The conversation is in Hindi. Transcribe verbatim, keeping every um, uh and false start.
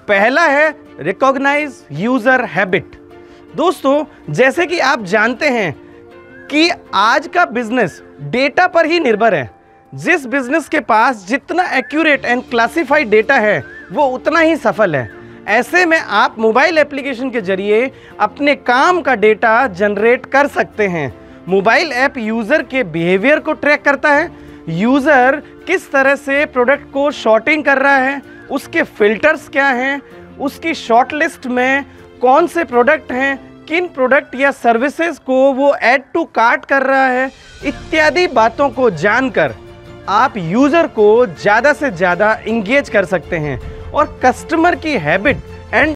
पहला है रिकॉग्नाइज यूजर हैबिट। दोस्तों, जैसे कि आप जानते हैं कि आज का बिजनेस डेटा पर ही निर्भर है। जिस बिजनेस के पास जितना एक्यूरेट एंड क्लासिफाइड डेटा है वो उतना ही सफल है। ऐसे में आप मोबाइल एप्लीकेशन के जरिए अपने काम का डेटा जनरेट कर सकते हैं। मोबाइल ऐप यूज़र के बिहेवियर को ट्रैक करता है। यूज़र किस तरह से प्रोडक्ट को शॉर्टिंग कर रहा है, उसके फिल्टर्स क्या हैं, उसकी शॉर्ट लिस्ट में कौन से प्रोडक्ट हैं, किन प्रोडक्ट या सर्विसेज को वो ऐड टू कार्ट कर रहा है, इत्यादि बातों को जानकर आप यूज़र को ज़्यादा से ज़्यादा इंगेज कर सकते हैं और कस्टमर की हैबिट